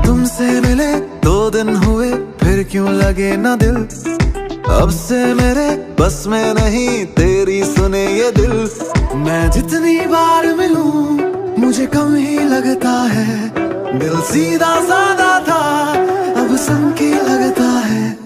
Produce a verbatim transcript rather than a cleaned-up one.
तुमसे मिले दो दिन हुए, फिर क्यों लगे ना दिल। अब से मेरे बस में नहीं तेरी सुने ये दिल। मैं जितनी बार मिलूं मुझे कम ही लगता है। दिल सीधा साधा था अब संग की लगता है।